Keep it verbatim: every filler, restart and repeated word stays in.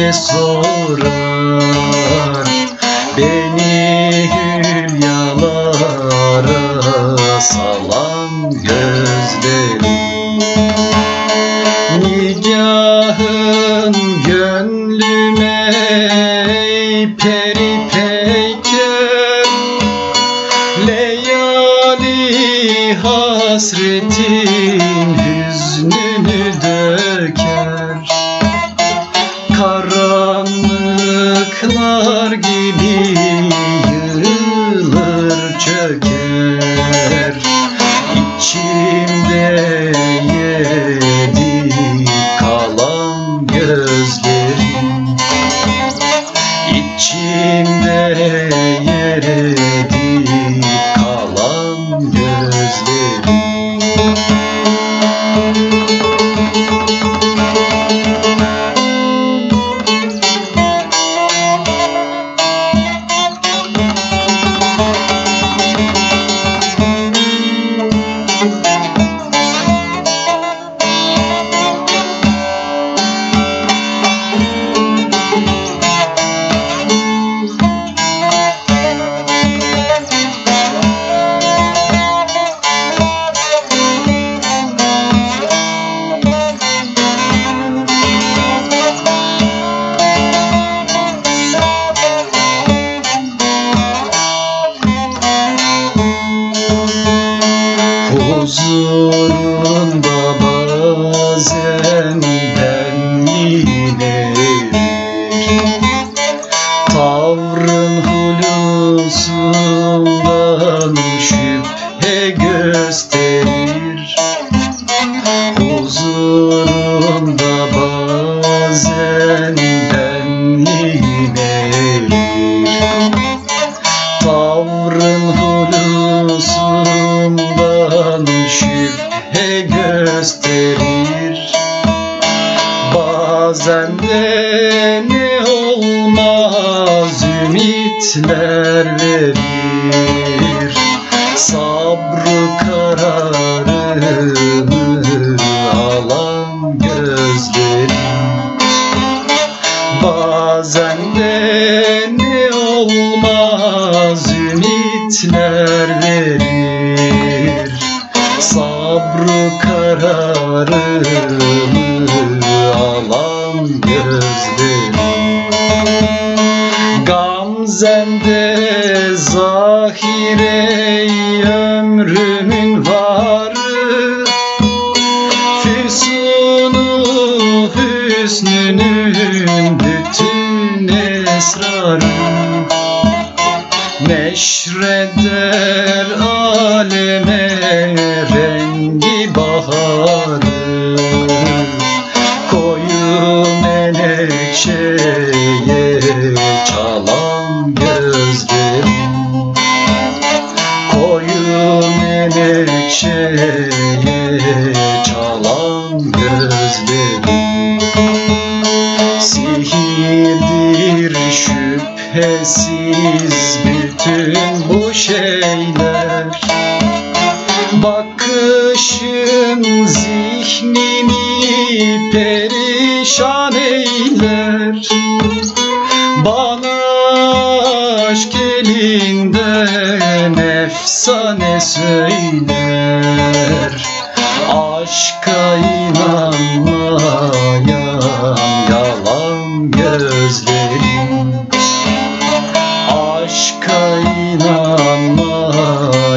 diye sorar, beni hülyalara salan gözlerim. Nigahın gönlüme peri peyker, leyali hasretin hüznünü döker. Karanlıklar gibi yığılır çöker, İçimde yedi kalan gözlerim, İçimde yedi kalan gözlerim. Huzurunda bazen benliğin erir, tavrın hulusundan şüphe gösterir. Huzurunda bazen benliğin erir, tavrın hulusundan şüphe gösterir. Bazen de ne olmaz ümitler verir, sabrı kararını alan gözlerim. Bazen de ne olmaz ümitler verir, sabrı kararını alan gözlerim. Gamzende zahire ömrümün varı, füsunu hüsnünün bütün esrarı, neşreder aleme rengi baharı. Koyu menekşeye çalan gözlerim, koyu menekşeye çalan gözlerim. Sihirdir şüphesiz bütün bu şeyler, bakışın zihnimi perişan eyler. Bana aşk elinden efsane söyler, aşka inanmayan yalan gözlerim, aşka inanmayan